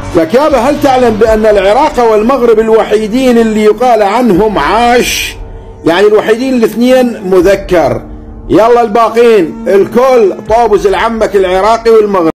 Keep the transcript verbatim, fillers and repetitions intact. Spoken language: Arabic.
لك يابا هل تعلم بأن العراق والمغرب الوحيدين اللي يقال عنهم عاش؟ يعني الوحيدين الاثنين مذكر. يلا الباقين الكل طابز لعمك العراقي والمغرب.